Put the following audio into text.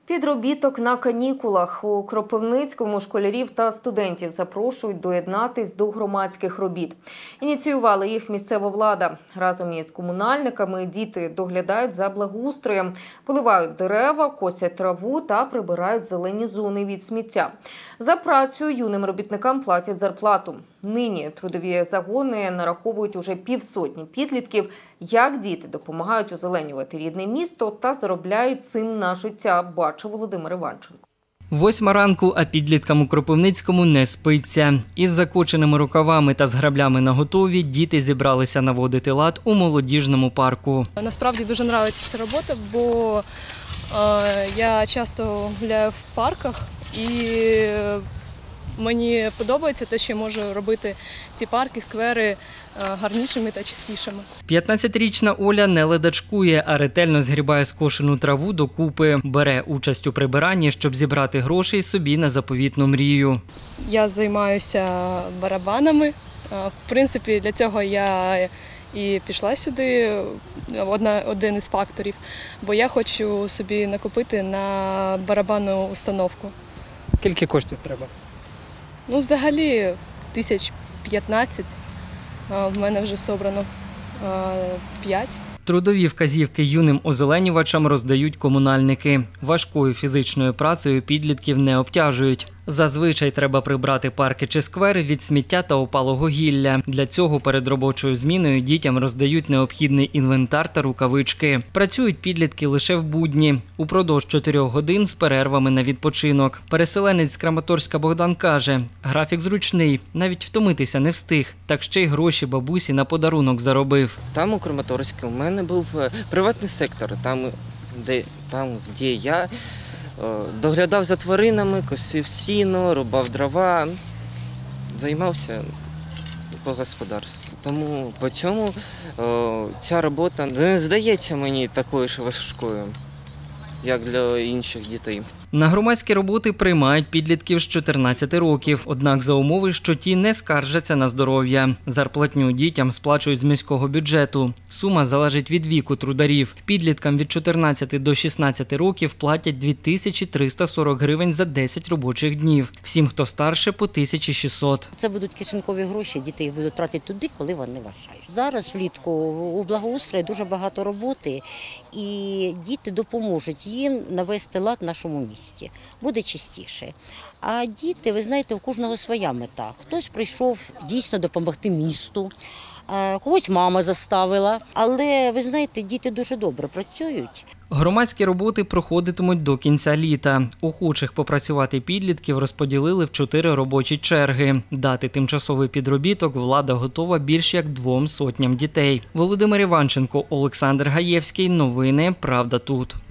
Підробіток на канікулах. У Кропивницькому школярів та студентів запрошують доєднатись до громадських робіт. Ініціювала їх місцева влада. Разом із комунальниками діти доглядають за благоустроєм, поливають дерева, косять траву та прибирають зелені зони від сміття. За працю юним робітникам платять зарплату. Нині трудові загони нараховують уже півсотні підлітків. Як діти допомагають озеленювати рідне місто та заробляють цим на життя, бачив Володимир Іванченко. 8 ранку, а підліткам у Кропивницькому не спиться. Із закоченими рукавами та з граблями наготові діти зібралися наводити лад у молодіжному парку. Насправді дуже подобається ця робота, бо я часто гуляю в парках і мені подобається те, що я можу робити ці парки, сквери гарнішими та чистішими. 15-річна Оля не ледачкує, а ретельно згрібає скошену траву докупи. Бере участь у прибиранні, щоб зібрати грошей собі на заповітну мрію. Я займаюся барабанами. В принципі, для цього я і пішла сюди, один із факторів, бо я хочу собі накопити на барабанну установку. Скільки коштів треба? Ну, взагалі, 15 в мене вже зібрано 5. Трудові вказівки юним озеленювачам роздають комунальники. Важкою фізичною працею підлітків не обтяжують. Зазвичай треба прибрати парки чи сквери від сміття та опалого гілля. Для цього перед робочою зміною дітям роздають необхідний інвентар та рукавички. Працюють підлітки лише в будні, упродовж 4 годин з перервами на відпочинок. Переселенець з Краматорська Богдан каже, графік зручний, навіть втомитися не встиг, так ще й гроші бабусі на подарунок заробив. Там у Краматорську у мене був приватний сектор, там де я доглядав за тваринами, косив сіно, рубав дрова, займався по господарству. Тому по цьому ця робота не здається мені такою ж важкою, як для інших дітей. На громадські роботи приймають підлітків з 14 років, однак за умови, що ті не скаржаться на здоров'я. Зарплатню дітям сплачують з міського бюджету. Сума залежить від віку трударів. Підліткам від 14 до 16 років платять 2340 гривень за 10 робочих днів. Всім, хто старше, по 1600. Це будуть кишенькові гроші, діти їх будуть тратити туди, коли вони вважають. Зараз влітку у благоустрої дуже багато роботи, і діти допоможуть їм навести лад в нашому місті. Буде чистіше. А діти, ви знаєте, у кожного своя мета. Хтось прийшов дійсно допомогти місту, когось мама заставила. Але, ви знаєте, діти дуже добре працюють. Громадські роботи проходитимуть до кінця літа. Охочих попрацювати підлітків розподілили в 4 робочі черги. Дати тимчасовий підробіток влада готова більш як 200 дітей. Володимир Іванченко, Олександр Гаєвський. Новини «Правда тут».